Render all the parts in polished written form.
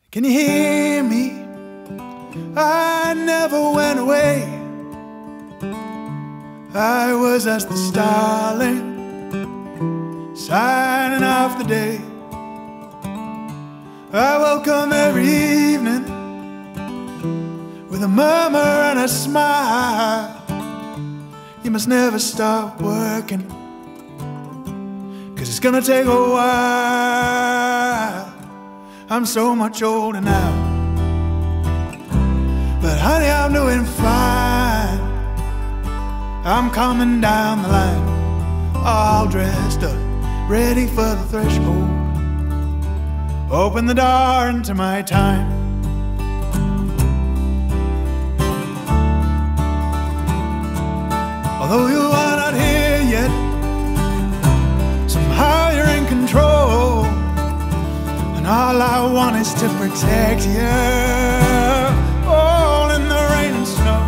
Can you hear me? I never went away. I was as the starling, signing off the day. I welcome every evening with a murmur and a smile. You must never stop working, 'cause it's gonna take a while. I'm so much older now, but honey, I'm doing fine. I'm coming down the line, all dressed up, ready for the threshold. Open the door into my time. Although you are not here yet, somehow you're in control, and all I want is to protect you, all in the rain and snow.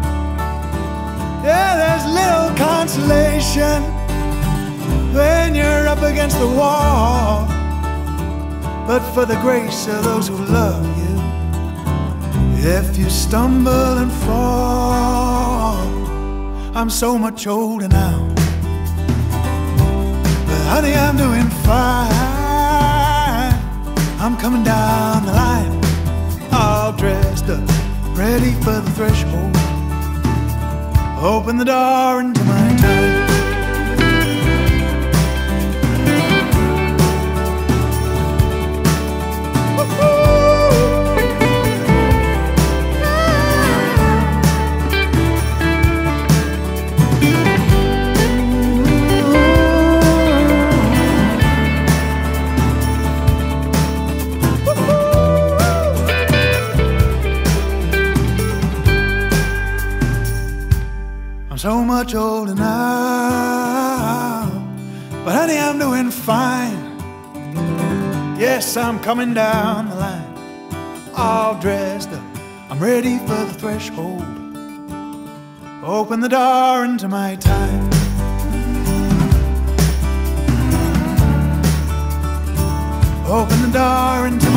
Yeah, there's little consolation when you're up against the wall, but for the grace of those who love you, if you stumble and fall, I'm so much older now, but honey, I'm doing fine. I'm coming down the line, all dressed up, ready for the threshold. Open the door into my time. I'm so much older now, but honey, I'm doing fine. Yes, I'm coming down the line, all dressed up, I'm ready for the threshold. Open the door into my time. Open the door into